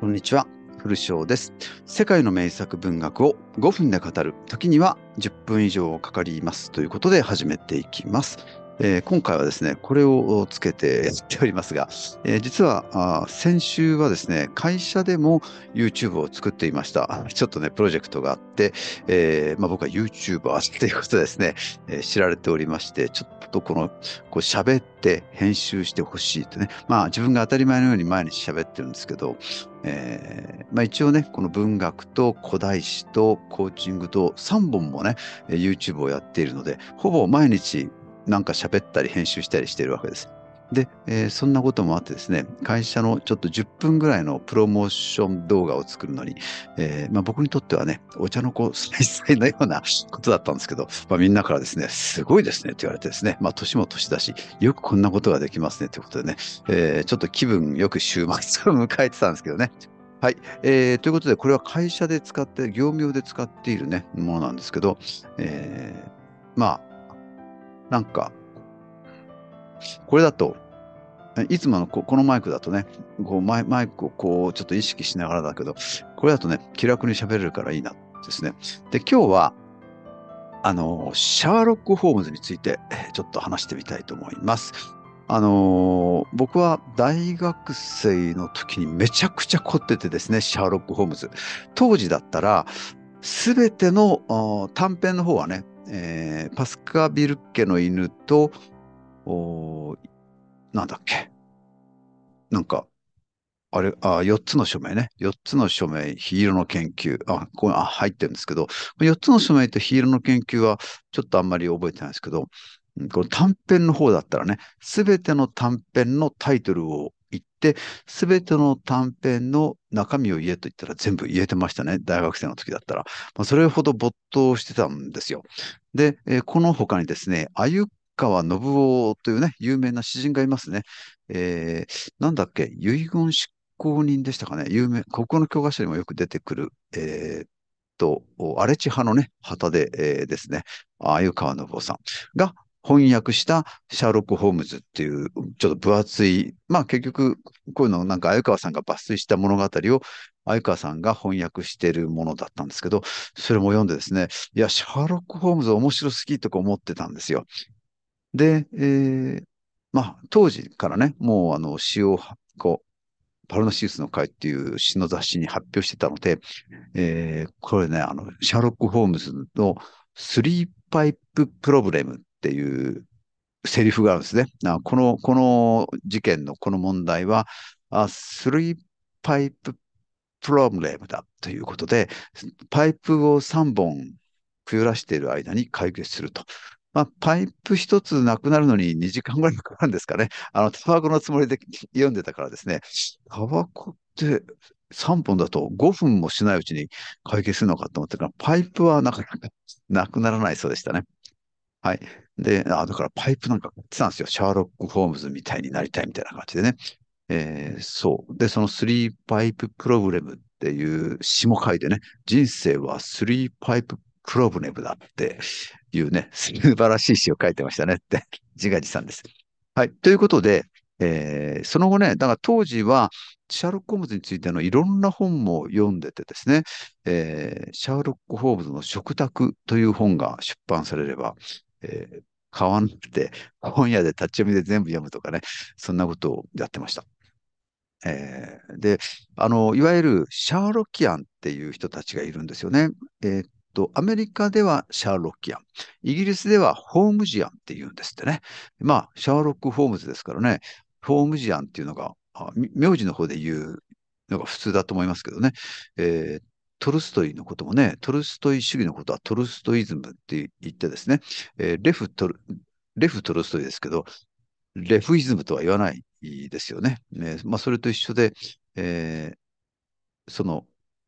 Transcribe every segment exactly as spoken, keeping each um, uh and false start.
こんにちは、古翔です。世界の名作文学をごふんで語る、時にはじゅっぷん以上かかりますということで始めていきます。えー今回はですね、これをつけてやっておりますが、えー実はあー先週はですね、会社でも YouTube を作っていました。ちょっとね、プロジェクトがあって、えーまあ、僕は YouTuber ということでですね、えー知られておりまして、ちょっとこの、こう喋って編集してほしいとね、まあ自分が当たり前のように毎日喋ってるんですけど、えーまあ、一応ね、この文学と古代史とコーチングとさんぼんもね、えー YouTube をやっているので、ほぼ毎日なんか喋ったり編集したりしているわけです。で、えーそんなこともあってですね、会社のちょっとじゅっぷんぐらいのプロモーション動画を作るのに、えーまあ、僕にとってはね、お茶の子さいさいのようなことだったんですけど、まあ、みんなからですね、すごいですねって言われてですね、まあ、年も年だし、よくこんなことができますねということでね、えーちょっと気分よく週末を迎えてたんですけどね。はい。えーということで、これは会社で使って、業務用で使っているね、ものなんですけど、えーまあ、なんか、これだと、いつものこ、このマイクだとね、こうマイ、マイクをこう、ちょっと意識しながらだけど、これだとね、気楽に喋れるからいいなですね。で、今日は、あの、シャーロック・ホームズについて、えーちょっと話してみたいと思います。あのー僕は大学生の時にめちゃくちゃ凝っててですね、シャーロック・ホームズ。当時だったら、すべてのあー短編の方はね、えーパスカ・ビルケの犬と、おーなんだっけ、なんか、あれ、あ、よっつの署名ね。よっつの署名、ヒーローの研究。あ、これ、あ、入ってるんですけど、よっつの署名とヒーローの研究は、ちょっとあんまり覚えてないですけど、うんこの短編の方だったらね、すべての短編のタイトルを言って、すべての短編の中身を言えと言ったら全部言えてましたね。大学生の時だったら。まあ、それほど没頭してたんですよ。で、えーこの他にですね、鮎川信夫というね、有名な詩人がいますね。えーなんだっけ、遺言執行人でしたかね。有名、国語の教科書にもよく出てくる、えーっと、荒地派のね、旗で、えーですね、鮎川信夫さんが翻訳したシャーロック・ホームズっていう、ちょっと分厚い、まあ結局、こういうのなんか鮎川さんが抜粋した物語を鮎川さんが翻訳しているものだったんですけど、それも読んでですね、いや、シャーロック・ホームズ面白すぎとか思ってたんですよ。で、えーまあ、当時からね、もうあの詩をこうパルナシウスの会っていう詩の雑誌に発表してたので、えーこれね、あの、シャーロック・ホームズのスリーパイププロブレムっていうセリフがあるんですね。あこの、この事件のこの問題は、あスリーパイププロブレムだということで、パイプをさんぼんくゆらしている間に解決すると。まあ、パイプ一つなくなるのににじかんぐらいかかるんですかね。あの、タバコのつもりで読んでたからですね。タバコってさんぼんだとごふんもしないうちに解決するのかと思ってたら、パイプはなかなかなくならないそうでしたね。はい。で、あ、だからパイプなんか買ってたんですよ。シャーロック・ホームズみたいになりたいみたいな感じでね。えーそう。で、そのスリーパイププロブレムっていう詩も書いてね、人生はスリーパイププロブレムだっていうね、素晴らしい詩を書いてましたねって自画自賛です。はい。ということで、えーその後ね、だから当時は、シャーロック・ホームズについてのいろんな本も読んでてですね、えーシャーロック・ホームズの食卓という本が出版されれば、えー買わなくて、本屋で立ち読みで全部読むとかね、そんなことをやってました。えーで、あの、いわゆるシャーロキアンっていう人たちがいるんですよね。えーっと、アメリカではシャーロキアン。イギリスではホームジアンって言うんですってね。まあ、シャーロック・ホームズですからね、ホームジアンっていうのが、あみ名字の方で言うのが普通だと思いますけどね。えートルストイのこともね、トルストイ主義のことはトルストイズムって言ってですね、えーレフトル、レフトルストイですけど、レフイズムとは言わないですよね。ねまあ、それと一緒で、えーその、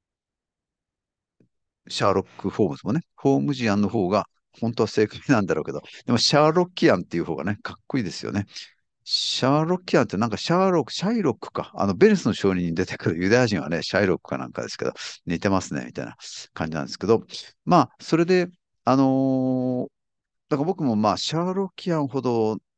シャーロック・ホームズもね、ホームジアンの方が本当は正解なんだろうけど、でもシャーロッキアンっていう方がね、かっこいいですよね。シャーロッキアンってなんかシャーロック、シャイロックか。あの、ベネスの証人に出てくるユダヤ人はね、シャイロックかなんかですけど、似てますね、みたいな感じなんですけど、まあ、それで、あのーだから僕もまあ、シャーロッキアンほど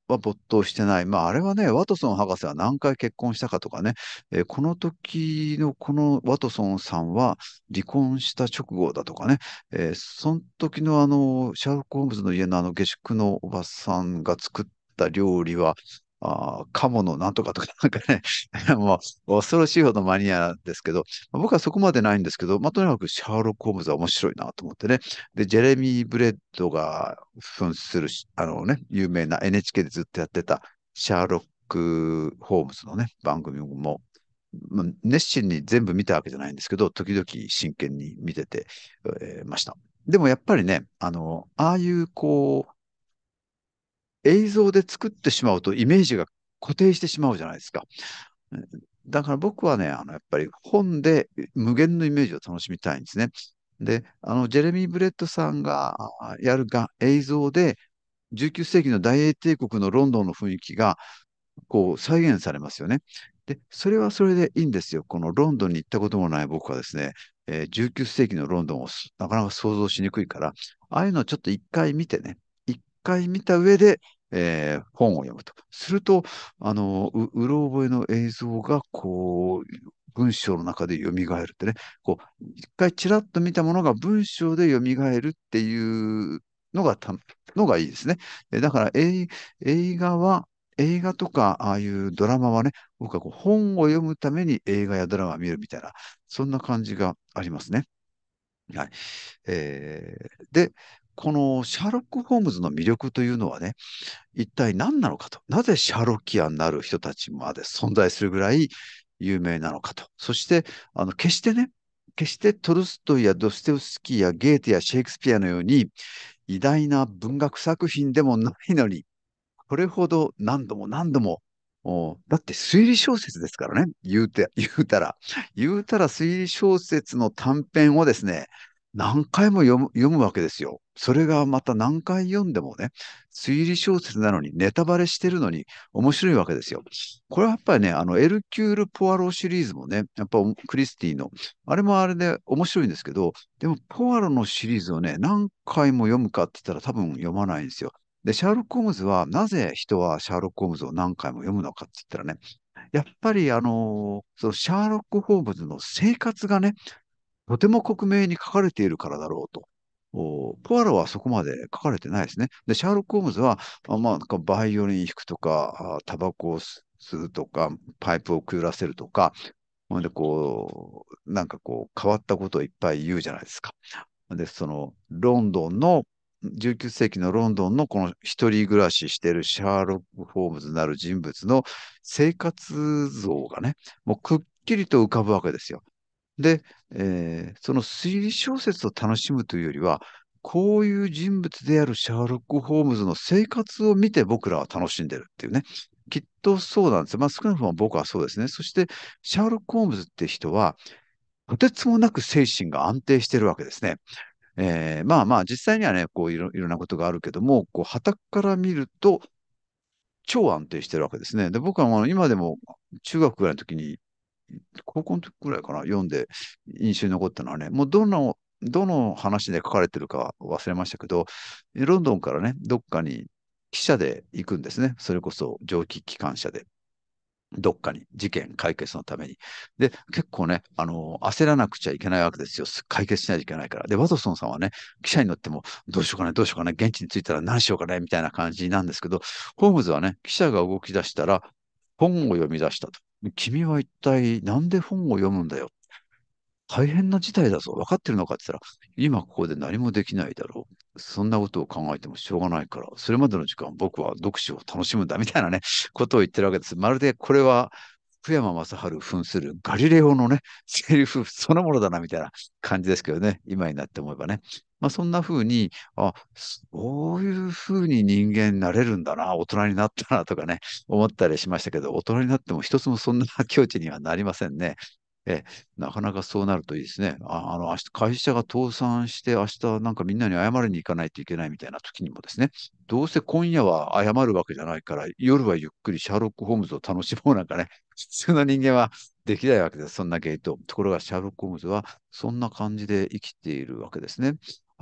は没頭してない。まあ、あれはね、ワトソン博士は何回結婚したかとかね、えーこの時のこのワトソンさんは離婚した直後だとかね、えーその時のあの、シャーロック・ホームズの家のあの下宿のおばさんが作った料理は、あー、鴨のなんとかとか、なんかね、もう恐ろしいほどマニアですけど、僕はそこまでないんですけど、まあ、とにかくシャーロック・ホームズは面白いなと思ってね。で、ジェレミー・ブレッドが扮するし、あのね、有名な エヌエイチケー でずっとやってたシャーロック・ホームズのね、番組も、まあ、熱心に全部見たわけじゃないんですけど、時々真剣に見てて、えーました。でもやっぱりね、あの、ああいうこう、映像で作ってしまうとイメージが固定してしまうじゃないですか。うんだから僕はね、あの、やっぱり本で無限のイメージを楽しみたいんですね。で、あの、ジェレミー・ブレットさんがあやるが映像で、じゅうきゅう世紀の大英帝国のロンドンの雰囲気がこう再現されますよね。で、それはそれでいいんですよ。このロンドンに行ったこともない僕はですね、えーじゅうきゅう世紀のロンドンをすなかなか想像しにくいから、ああいうのをちょっと一回見てね、一回見た上で、えー本を読むと。すると、あの、う、うろ覚えの映像が、こう、文章の中で蘇るってね、こう、一回ちらっと見たものが文章で蘇るっていうのがた、のがいいですね。えだから、映映画は、映画とか、ああいうドラマはね、僕はこう本を読むために映画やドラマを見るみたいな、そんな感じがありますね。はい。えーで、このシャーロック・ホームズの魅力というのはね、一体何なのかと。なぜシャーロッキアンになる人たちまで存在するぐらい有名なのかと。そして、あの、決してね、決してトルストイやドステウスキーやゲーテやシェイクスピアのように偉大な文学作品でもないのに、これほど何度も何度も、おだって推理小説ですからね。言うて、言うたら。言うたら推理小説の短編をですね、何回も読む、読むわけですよ。それがまた何回読んでもね、推理小説なのに、ネタバレしてるのに面白いわけですよ。これはやっぱりね、あの、エルキュール・ポアロシリーズもね、やっぱクリスティの、あれもあれで面白いんですけど、でも、ポアロのシリーズをね、何回も読むかって言ったら多分読まないんですよ。で、シャーロック・ホームズは、なぜ人はシャーロック・ホームズを何回も読むのかって言ったらね、やっぱりあのそのシャーロック・ホームズの生活がね、とても克明に書かれているからだろうと。おポアロはそこまで書かれてないですね。で、シャーロック・ホームズは、あまあ、なんかバイオリン弾くとか、あタバコを吸うとか、パイプをくゆらせるとか、ほんで、こう、なんかこう、変わったことをいっぱい言うじゃないですか。で、その、ロンドンの、じゅうきゅう世紀のロンドンのこの一人暮らししているシャーロック・ホームズなる人物の生活像がね、もうくっきりと浮かぶわけですよ。で、えーその推理小説を楽しむというよりは、こういう人物であるシャーロック・ホームズの生活を見て僕らは楽しんでるっていうね。きっとそうなんですよ。まあ少なくとも僕はそうですね。そして、シャーロック・ホームズって人は、とてつもなく精神が安定してるわけですね。えーまあまあ、実際にはね、こういろいろんなことがあるけども、こう、傍から見ると、超安定してるわけですね。で、僕はもう今でも中学ぐらいの時に、高校の時ぐらいかな、読んで印象に残ったのはね、もうどの、どの話で書かれてるか忘れましたけど、ロンドンからね、どっかに汽車で行くんですね。それこそ蒸気機関車で。どっかに事件解決のために。で、結構ね、あの、焦らなくちゃいけないわけですよ。解決しないといけないから。で、ワトソンさんはね、記者に乗っても、どうしようかね、どうしようかね、現地に着いたら何しようかね、みたいな感じなんですけど、ホームズはね、記者が動き出したら、本を読み出したと。君は一体なんで本を読むんだよ。大変な事態だぞ。分かってるのかって言ったら、今ここで何もできないだろう。そんなことを考えてもしょうがないから、それまでの時間僕は読書を楽しむんだみたいなね、ことを言ってるわけです。まるでこれは福山雅治扮するガリレオのね、セリフそのものだなみたいな感じですけどね、今になって思えばね。まあそんな風に、あ、そういう風に人間になれるんだな、大人になったなとかね、思ったりしましたけど、大人になっても一つもそんな境地にはなりませんね。え、なかなかそうなるといいですね。あ、あの、明日、会社が倒産して、明日なんかみんなに謝りに行かないといけないみたいな時にもですね、どうせ今夜は謝るわけじゃないから、夜はゆっくりシャーロック・ホームズを楽しもうなんかね、普通の人間はできないわけです。そんなゲート。ところがシャーロック・ホームズはそんな感じで生きているわけですね。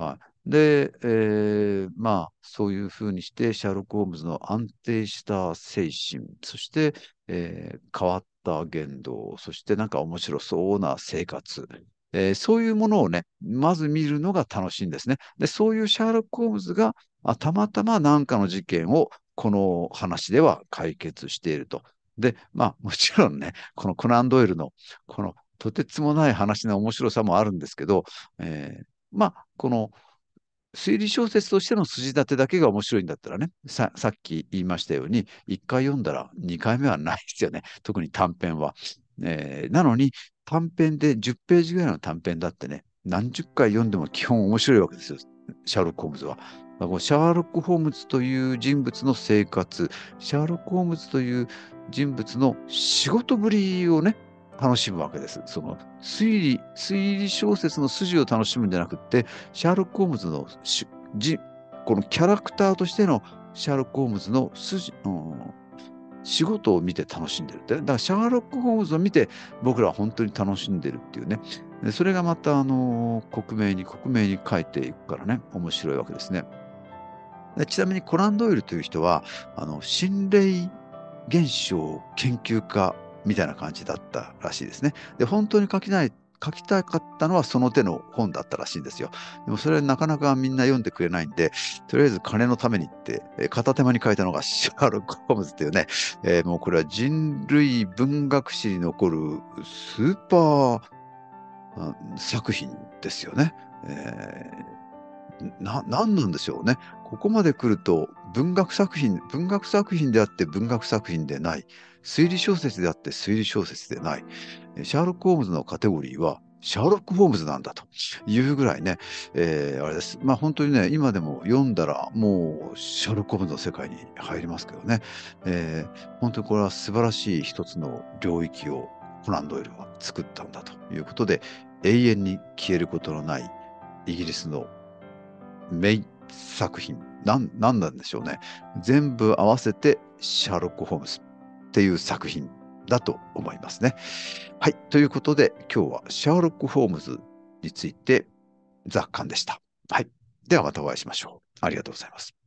はい。で、えーまあ、そういうふうにして、シャーロック・ホームズの安定した精神、そして、えー変わった言動、そしてなんか面白そうな生活、えーそういうものをね、まず見るのが楽しいんですね。で、そういうシャーロック・ホームズが、あ、たまたま何かの事件をこの話では解決していると。で、まあ、もちろんね、このコナン・ドイルの、このとてつもない話の面白さもあるんですけど、えーまあ、この推理小説としての筋立てだけが面白いんだったらね、さ、さっき言いましたように、いっかい読んだらにかいめはないですよね。特に短編は。えーなのに、短編でじゅっページぐらいの短編だってね、何十回読んでも基本面白いわけですよ。シャーロック・ホームズは。まあこうシャーロック・ホームズという人物の生活、シャーロック・ホームズという人物の仕事ぶりをね、楽しむわけです。その推理、推理小説の筋を楽しむんじゃなくて、シャーロック・ホームズのしじ、このキャラクターとしてのシャーロック・ホームズの筋、うん、仕事を見て楽しんでるって。だからシャーロック・ホームズを見て僕らは本当に楽しんでるっていうね。でそれがまた、あの、克明に克明に書いていくからね、面白いわけですね。でちなみにコナン・ドイルという人は、あの、心霊現象研究家みたいな感じだったらしいですね。で、本当に書きない、書きたかったのはその手の本だったらしいんですよ。でもそれなかなかみんな読んでくれないんで、とりあえず金のためにって、えー片手間に書いたのがシャーロック・ホームズっていうね、えーもうこれは人類文学史に残るスーパーあ作品ですよね。えーな、なんなんでしょうね。ここまで来ると文学作品、文学作品であって文学作品でない。推理小説であって推理小説でない。シャーロック・ホームズのカテゴリーはシャーロック・ホームズなんだというぐらいね、えーあれです。まあ本当にね、今でも読んだらもうシャーロック・ホームズの世界に入りますけどね。えー本当にこれは素晴らしい一つの領域をコナン・ドイルは作ったんだということで、永遠に消えることのないイギリスの名作品。なん、なんなんでしょうね。全部合わせてシャーロック・ホームズっていう作品だと思いますね。はい。ということで、今日はシャーロック・ホームズについて雑感でした。はい。ではまたお会いしましょう。ありがとうございます。